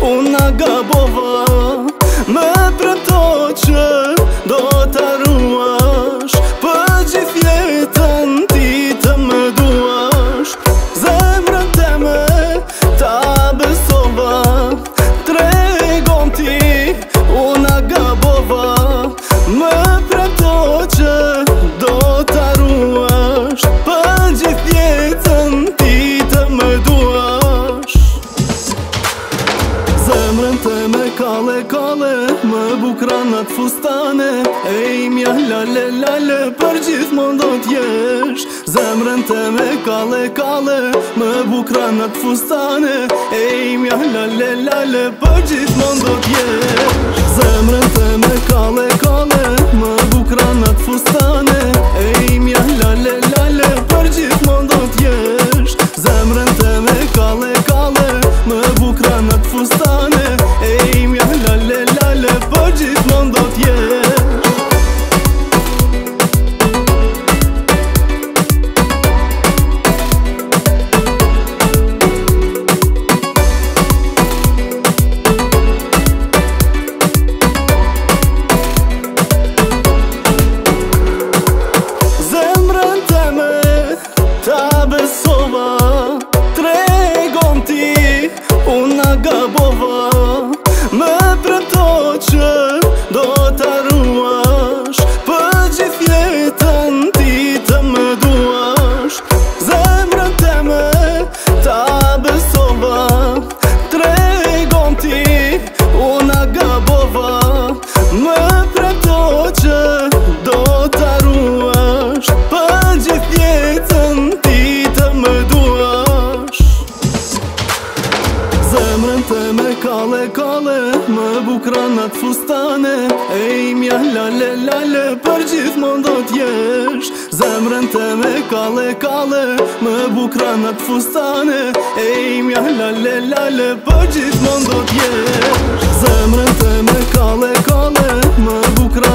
Unë gabova me premto që do t'arruash, për gjithë jetën ti të më duash. Zemrën teme ta besova, tregon ti. Unë gabova me premto që do t'arruash, për gjithë jetën ti të më duash. Zemrën teme kale kale, më bukranat fustane. Ej mja lale lale, për gjithmonë do t'jesh. Zemrën teme kale kale, më bukranat fustane. Ej mja lale lale, për gjithmonë do t'jesh. Zemrën teme kale kale, më bukranat fustane. Ej mja lale lale, për gjithmonë do t'jesh. Zemrën teme kale kale, më bukranat fustane. Ej mja lale lale, për gjithmonë do t'jesh. Zemrën teme ta besova, tregon ti. Unë gabova me premto që do t'arruash, për gjithë jetën ti të më duash. Zemrën teme ta besova, tregon ti. Unë gabova me premto që do t'arruash, për gjithë jetën ti të më duash. Zemrën teme kale kale, më bukranat fustane. Ej mja lale lale, për gjithmonë do t'jesh. Zemrën teme kale kale, më bukranat fustane. Ej mja lale lale, për gjithmonë do t'jesh. Zemrën teme kale kale, më bukranat